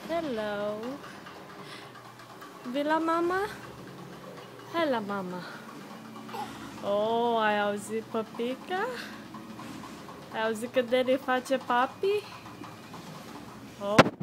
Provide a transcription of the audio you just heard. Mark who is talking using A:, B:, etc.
A: Hello. Vii la mama? Hai la mama. Oh, ai auzit, păpica? Ai auzit că Daddy face papi? Oh.